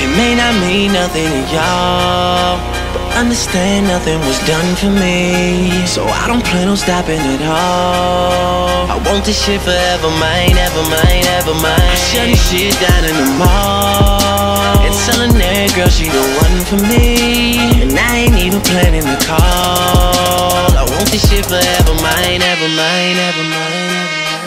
It may not mean nothing to y'all, but understand nothing was done for me. So I don't plan on stopping at all. I want this shit forever, mine, ever mine, ever mine. Shutting shit down in the mall and telling that girl she the one for me, and I ain't even planning the call. I want this shit forever, mine, ever mine, ever mine.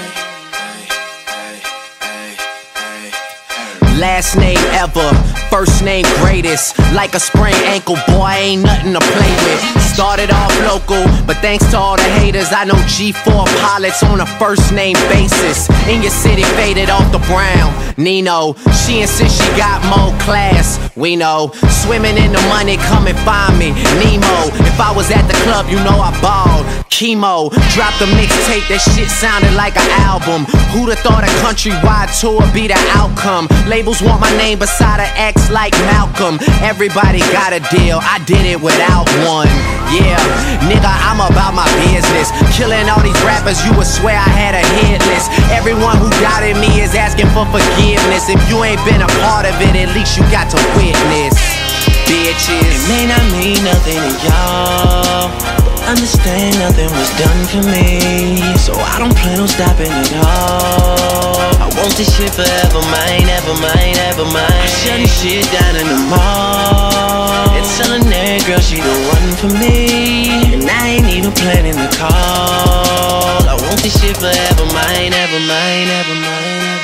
Last name ever, first name greatest. Like a sprained ankle, boy, ain't nothing to play with. Started off local, but thanks to all the haters, I know G4 pilots on a first name basis. In your city, faded off the brown. Nino, she insists she got more class. We know, swimming in the money, come and find me. Nemo, if I was at the club, you know I balled. Chemo, dropped a mixtape, that shit sounded like an album. Who'da thought a countrywide tour be the outcome? Labels want my name beside an X like Malcolm. Everybody got a deal, I did it without one. Yeah, nigga, I'm about my business. Killing all these rappers, you would swear I had a hit list. Everyone who doubted me is asking for forgiveness. If you ain't been a part of it, at least you got to witness. Bitches. It may not mean nothing to y'all, understand nothing was done for me. So I don't plan on stopping at all. I want this shit forever, mine, ever mine, ever mine. Shutting shit down in the mall and telling that girl she the one for me, and I ain't even planning the call. I want this shit forever, mine, ever mine, ever mine.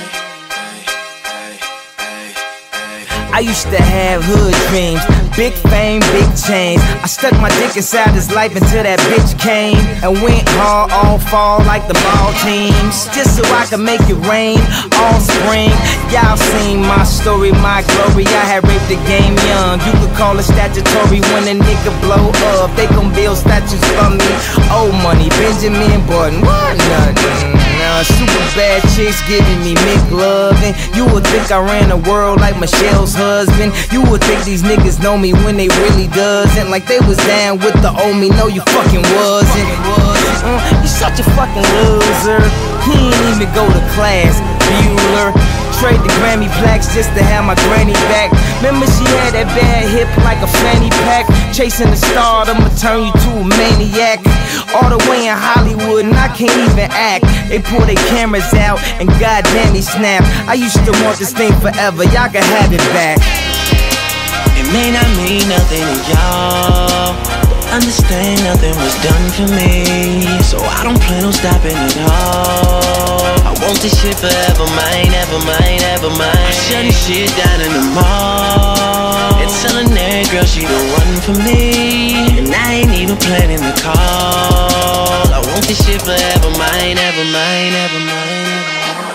I used to have hood dreams, big fame, big chains. I stuck my dick inside his life until that bitch came and went hard all fall like the ball teams, just so I could make it rain all spring. Y'all seen my story, my glory. I had raped the game young. You could call it statutory when a nigga blow up. They gon' build statues for me. Old money, Benjamin Button, what nothing. Super bad chicks giving me McLovin'. You would think I ran the world like Michelle's husband. You would think these niggas know me when they really doesn't. Like they was down with the old me. No, you fucking wasn't. You such a fucking loser. He ain't even go to class. Bueller. Trade the Grammy plaques just to have my granny back. Remember she had that bad hip like a fanny pack. Chasing the star, I'ma turn you to a maniac. All the way in Hollywood and I can't even act. They pull their cameras out and goddamn he snap. I used to want this thing forever, y'all can have it back. It may not mean nothing to y'all, understand nothing was done for me. So I don't plan on stopping at all. I want this shit forever, mine, ever mine, ever mine. Shutting shit down in the mall and telling that girl she the one for me, and I ain't even planning the call. I want this shit forever, mine, ever mine, ever mine.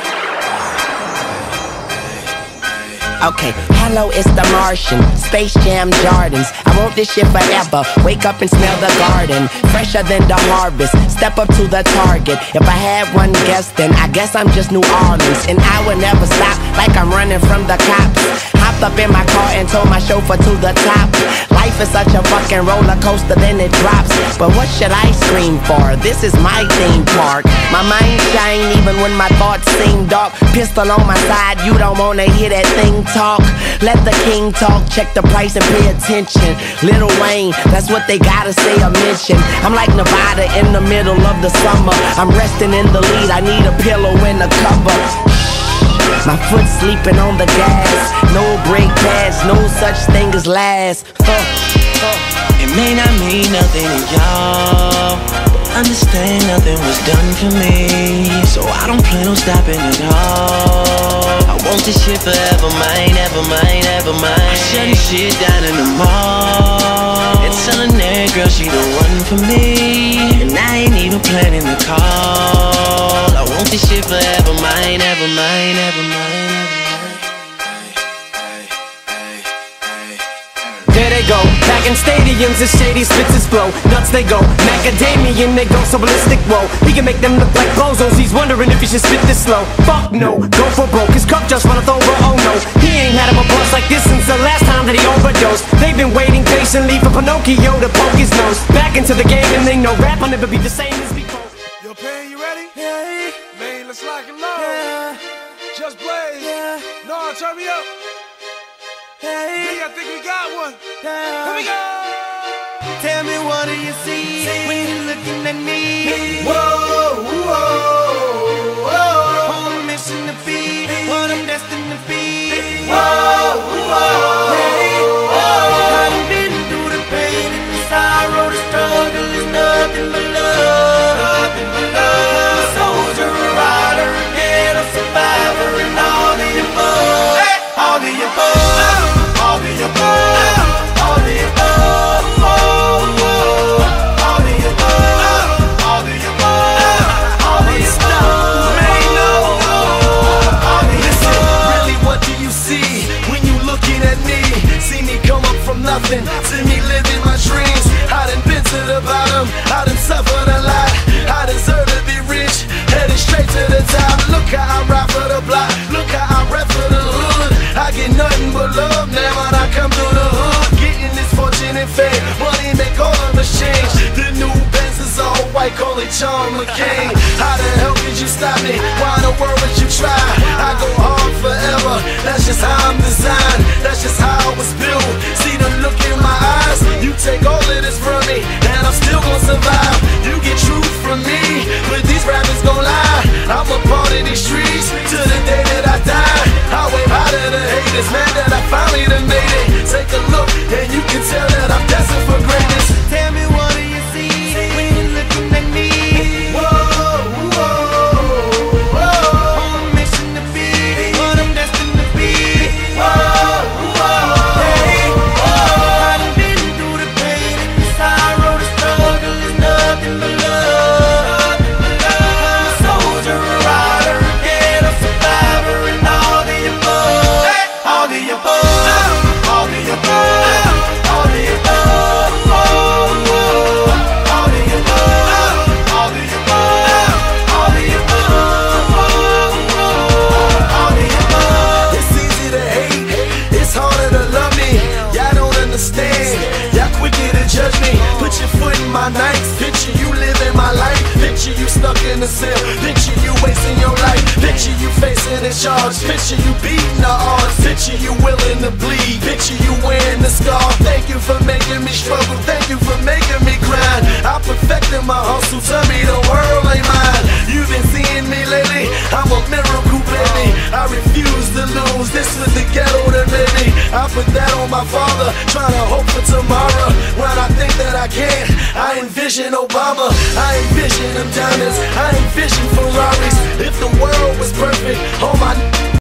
Okay, hello, it's the Martian, Space Jam Jordans. I want this shit forever, wake up and smell the garden. Fresher than the harvest, step up to the target. If I had one guess, then I guess I'm just New Orleans. And I would never stop, like I'm running from the cops. Hopped up in my car and told my chauffeur to the top. Life is such a fucking roller coaster, then it drops. But what should I scream for? This is my theme park. My mind shine even when my thoughts seem dark. Pistol on my side, you don't wanna hear that thing talk. Let the king talk, check the price and pay attention. Lil Wayne, that's what they gotta say or mention. I'm like Nevada in the middle of the summer. I'm resting in the lead, I need a pillow and a cover. My foot sleeping on the gas. No brake pads, no such thing as last. It may not mean nothing to y'all, understand nothing was done for me. So I don't plan on stopping at all. I want this shit forever, mine, ever mine, ever mine. Shutting shit down in the mall and telling that girl she the one for me, and I ain't even planning the call. I want this shit forever, mine, ever mine, ever mine. There they go, back in stadiums, the shady spits his flow. Nuts they go, macadamian, they go so ballistic, whoa. He can make them look like bozos, he's wondering if he should spit this slow. Fuck no, go for broke, his cup just runneth over, oh no. He ain't had him a buzz like this since the last time that he overdosed. They've been waiting patiently for Pinocchio to poke his nose. Back into the game and they know rap will never be the same as before. Yo, Pan, you ready? Yeah. Man, let's let's lock and load. Yeah. Just blaze. Yeah. No, turn me up. Hey, I think we got one. Here we go. Tell me, what do you see when you're looking at me? Whoa, whoa, whoa. On a mission to be what I'm destined to be. Whoa, whoa. Hey, whoa. I've been through the pain and the sorrow, the struggle is nothing but love. Nothing but love. A soldier, a rider, a ghetto survivor, and all the above. Hey. All the above. All the above. All the above. All the above. All the above. All the above. Man, no. All the Listen, above. really, what do you see when you looking at me? See me come up from nothing, see me living my dreams. I done been to the bottom, I done suffered a lot. I deserve to be rich, headed straight to the top. Look how I ride for the block, look how I rap for the hood. I get nothing but love now when I come through the hood. Getting this fortune and fame, money make all of us change. The new Benz is all white, call it John McCain. How the hell could you stop me? Why in the world would you try? I go hard forever, that's just how I'm designed. That's just how I was built. See the look in my eyes, you take all of this from me, and I'm still gonna survive. You get truth from me, but these rappers gon' lie. I'm a part of these streets till the day that I die. I wave out of the haters, man, that I finally done made it. Take a look, and you can tell that I'm destined for greatness. Tell me, what do you see when you're looking at me? Whoa, whoa, whoa. On a mission to be what I'm destined to be. Whoa, whoa. Hey, I done been through the pain and the sorrow, the struggle is nothing but love. I'm a soldier, a rider, a ghetto survivor, and all the above. All the above. All the above. All the above. All the above. All the above. All the above. All the above. It's easy to hate, it's harder to love me. Y'all don't understand, y'all quicker to judge me. Put your foot in my nights, picture you living my life. Picture you stuck in a cell, picture you wasting your life. Picture you facing a charge, picture you beating the odds. Picture you willing to bleed, picture you wearing the scar. Thank you for making me struggle, thank you for making me grind. I perfected my hustle, tell me the world ain't mine. You've been seeing me lately, I'm a miracle baby. I refuse to lose, this is the ghetto that made me. I put that on my father, trying to hope for tomorrow. When I think that I can't, I envision Obama. I envision them diamonds, I envision Ferraris. If the world was perfect, all my